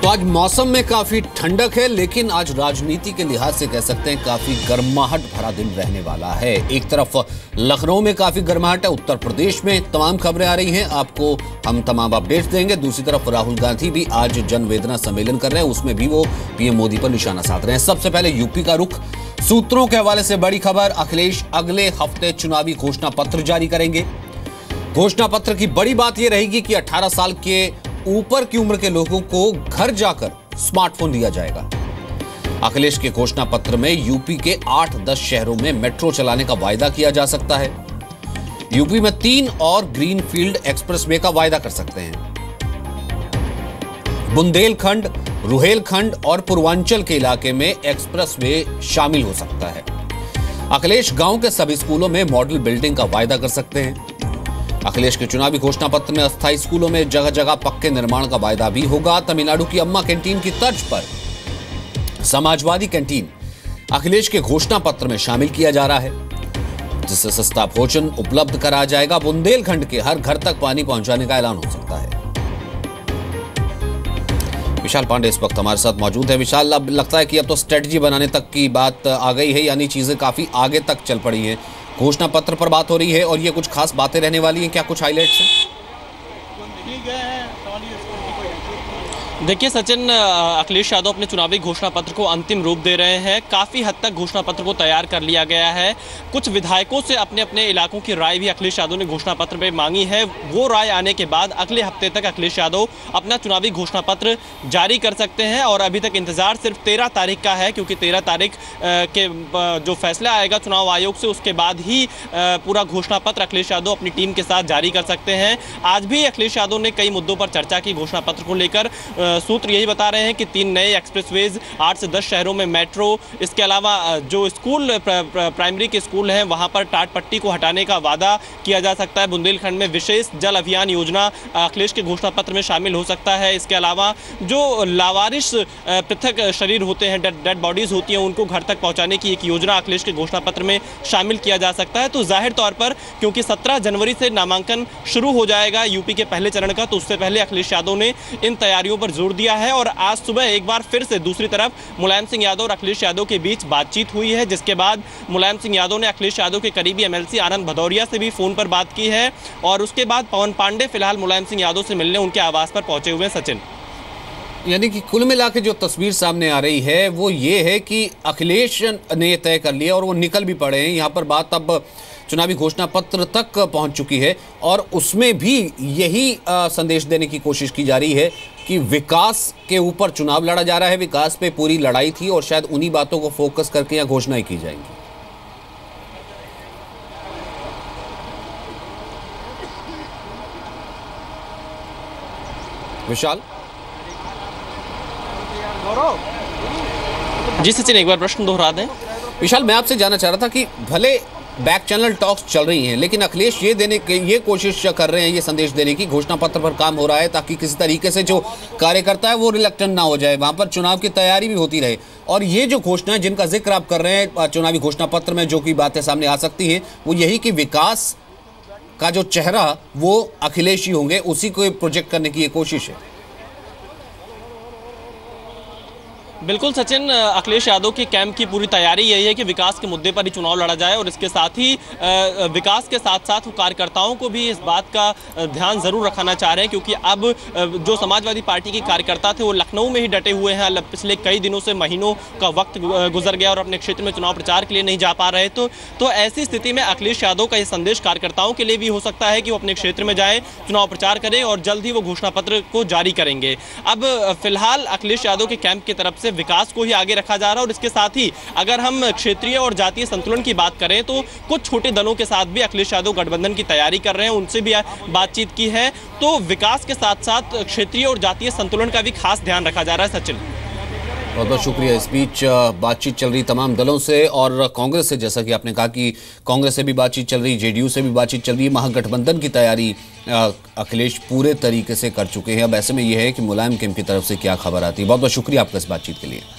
आज मौसम में काफी ठंडक है, लेकिन आज राजनीति के लिहाज से कह सकते हैं काफी गर्माहट भरा दिन रहने वाला है। एक तरफ लखनऊ में काफी गर्माहट है, उत्तर प्रदेश में तमाम खबरें आ रही हैं, आपको हम तमाम अपडेट्स देंगे। दूसरी तरफ राहुल गांधी भी आज जनवेदना सम्मेलन कर रहे हैं, उसमें भी वो पीएम मोदी पर निशाना साध रहे हैं। सबसे पहले यूपी का रुख, सूत्रों के हवाले से बड़ी खबर, अखिलेश अगले हफ्ते चुनावी घोषणा पत्र जारी करेंगे। घोषणा पत्र की बड़ी बात यह रहेगी कि 18 साल के ऊपर की उम्र के लोगों को घर जाकर स्मार्टफोन दिया जाएगा। अखिलेश के घोषणा पत्र में यूपी के 8-10 शहरों में मेट्रो चलाने का वायदा किया जा सकता है। यूपी में 3 और ग्रीनफील्ड एक्सप्रेसवे का वायदा कर सकते हैं। बुंदेलखंड, रुहेलखंड और पूर्वांचल के इलाके में एक्सप्रेसवे शामिल हो सकता है। अखिलेश गांव के सभी स्कूलों में मॉडल बिल्डिंग का वायदा कर सकते हैं। अखिलेश के चुनावी घोषणा पत्र में अस्थायी स्कूलों में जगह जगह पक्के निर्माण का वायदा भी होगा। तमिलनाडु की अम्मा कैंटीन की तर्ज पर समाजवादी कैंटीन अखिलेश के घोषणा पत्र में शामिल किया जा रहा है, जिससे सस्ता भोजन उपलब्ध कराया जाएगा। बुंदेलखंड के हर घर तक पानी पहुंचाने का ऐलान हो सकता है। विशाल पांडे इस वक्त हमारे साथ मौजूद है। विशाल, अब लगता है कि अब तो स्ट्रेटजी बनाने तक की बात आ गई है, यानी चीजें काफी आगे तक चल पड़ी हैं। घोषणा पत्र पर बात हो रही है और ये कुछ खास बातें रहने वाली हैं, क्या कुछ हाइलाइट्स हैं? देखिए सचिन, अखिलेश यादव अपने चुनावी घोषणा पत्र को अंतिम रूप दे रहे हैं। काफ़ी हद तक घोषणा पत्र को तैयार कर लिया गया है। कुछ विधायकों से अपने अपने इलाकों की राय भी अखिलेश यादव ने घोषणा पत्र में मांगी है। वो राय आने के बाद अगले हफ्ते तक अखिलेश यादव अपना चुनावी घोषणा पत्र जारी कर सकते हैं। और अभी तक इंतजार सिर्फ 13 तारीख का है, क्योंकि 13 तारीख के जो फैसला आएगा चुनाव आयोग से, उसके बाद ही पूरा घोषणा पत्र अखिलेश यादव अपनी टीम के साथ जारी कर सकते हैं। आज भी अखिलेश यादव ने कई मुद्दों पर चर्चा की घोषणा पत्र को लेकर। सूत्र यही बता रहे हैं कि 3 नए एक्सप्रेसवेज, 8 से 10 शहरों में मेट्रो, इसके अलावा जो स्कूल प्राइमरी के स्कूल हैं वहां पर टाट पट्टी को हटाने का वादा किया जा सकता है। बुंदेलखंड में विशेष जल अभियान योजना अखिलेश के घोषणा पत्र में शामिल हो सकता है। इसके अलावा जो लावारिस पृथक शरीर होते हैं, डेड बॉडीज होती हैं, उनको घर तक पहुंचाने की एक योजना अखिलेश के घोषणा पत्र में शामिल किया जा सकता है। तो जाहिर तौर पर क्योंकि 17 जनवरी से नामांकन शुरू हो जाएगा यूपी के पहले चरण का, तो उससे पहले अखिलेश यादव ने इन तैयारियों पर जोर दिया है। और आज सुबह एक बार फिर से दूसरी तरफ मुलायम सिंह यादव और अखिलेश यादव के बीच बातचीत हुई है, जिसके बाद मुलायम सिंह यादव ने अखिलेश यादव के करीबी एमएलसी आनंद भदौरिया से भी फोन पर बात की है। और उसके बाद पवन पांडे फिलहाल मुलायम सिंह यादव से मिलने उनके आवास पर पहुंचे हुए हैं। सचिन, यानी कि कुल मिला के जो तस्वीर सामने आ रही है वो ये है कि अखिलेश ने तय कर लिया और वो निकल भी पड़े हैं। यहाँ पर बात अब चुनावी घोषणा पत्र तक पहुंच चुकी है और उसमें भी यही संदेश देने की कोशिश की जा रही है कि विकास के ऊपर चुनाव लड़ा जा रहा है। विकास पे पूरी लड़ाई थी और शायद उन्हीं बातों को फोकस करके यहाँ घोषणाएं की जाएंगी। विशाल जी सचिन, एक बार प्रश्न दोहरा दें। विशाल, मैं आपसे जानना चाह रहा था कि भले बैक चैनल टॉक्स चल रही हैं, लेकिन अखिलेश ये कोशिश कर रहे हैं, ये संदेश देने की घोषणा पत्र पर काम हो रहा है ताकि किसी तरीके से जो कार्यकर्ता है वो रिलक्टेंट ना हो जाए, वहां पर चुनाव की तैयारी भी होती रहे। और ये जो घोषणा है जिनका जिक्र आप कर रहे हैं चुनावी घोषणा पत्र में, जो की बातें सामने आ सकती हैं, वो यही कि विकास का जो चेहरा वो अखिलेश ही होंगे, उसी को प्रोजेक्ट करने की ये कोशिश है। बिल्कुल सचिन, अखिलेश यादव के कैंप की पूरी तैयारी यही है कि विकास के मुद्दे पर ही चुनाव लड़ा जाए। और इसके साथ ही विकास के साथ साथ वो कार्यकर्ताओं को भी इस बात का ध्यान जरूर रखना चाह रहे हैं, क्योंकि अब जो समाजवादी पार्टी के कार्यकर्ता थे वो लखनऊ में ही डटे हुए हैं। पिछले कई दिनों से, महीनों का वक्त गुजर गया और अपने क्षेत्र में चुनाव प्रचार के लिए नहीं जा पा रहे। तो ऐसी स्थिति में अखिलेश यादव का ये संदेश कार्यकर्ताओं के लिए भी हो सकता है कि वो अपने क्षेत्र में जाए, चुनाव प्रचार करें और जल्द ही वो घोषणा पत्र को जारी करेंगे। अब फिलहाल अखिलेश यादव के कैंप की तरफ से विकास को ही आगे रखा जा रहा है। और इसके साथ ही अगर हम क्षेत्रीय और जातीय संतुलन की बात करें तो कुछ छोटे दलों के साथ भी अखिलेश यादव गठबंधन की तैयारी कर रहे हैं, उनसे भी बातचीत की है। तो विकास के साथ साथ क्षेत्रीय और जातीय संतुलन का भी खास ध्यान रखा जा रहा है। सचिन, बहुत बहुत शुक्रिया। इस बीच बातचीत चल रही तमाम दलों से और कांग्रेस से, जैसा कि आपने कहा कि कांग्रेस से भी बातचीत चल रही, जेडीयू से भी बातचीत चल रही है। महागठबंधन की तैयारी अखिलेश पूरे तरीके से कर चुके हैं। अब ऐसे में यह है कि मुलायम कैंप की तरफ से क्या खबर आती है। बहुत बहुत शुक्रिया आपका इस बातचीत के लिए।